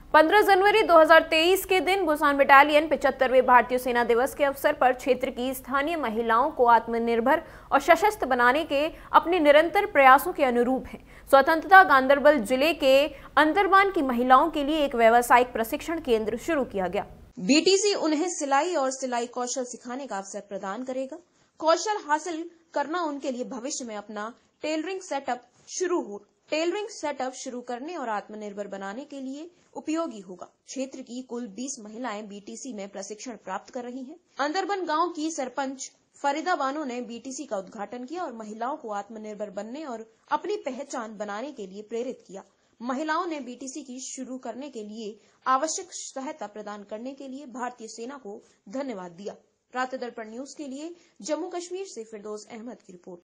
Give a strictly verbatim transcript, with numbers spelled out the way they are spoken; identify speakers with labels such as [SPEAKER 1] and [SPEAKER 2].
[SPEAKER 1] पंद्रह जनवरी दो हज़ार तेईस के दिन बुसान बटालियन पचहत्तरवें भारतीय सेना दिवस के अवसर पर क्षेत्र की स्थानीय महिलाओं को आत्मनिर्भर और सशक्त बनाने के अपने निरंतर प्रयासों के अनुरूप है। स्वतंत्रता गांधरबल जिले के अंदरबान की महिलाओं के लिए एक व्यावसायिक प्रशिक्षण केंद्र शुरू किया गया। बीटीसी उन्हें सिलाई और सिलाई कौशल सिखाने का अवसर प्रदान करेगा। कौशल हासिल करना उनके लिए भविष्य में अपना टेलरिंग सेटअप शुरू हो टेलरिंग सेटअप शुरू करने और आत्मनिर्भर बनाने के लिए उपयोगी होगा। क्षेत्र की कुल बीस महिलाएं बीटीसी में प्रशिक्षण प्राप्त कर रही हैं। अंदरबन गांव की सरपंच फरीदा बानो ने बीटीसी का उद्घाटन किया और महिलाओं को आत्मनिर्भर बनने और अपनी पहचान बनाने के लिए प्रेरित किया। महिलाओं ने बीटीसी की शुरू करने के लिए आवश्यक सहायता प्रदान करने के लिए भारतीय सेना को धन्यवाद दिया। प्रातः दर्पण न्यूज के लिए जम्मू कश्मीर से फिरदौस अहमद की रिपोर्ट।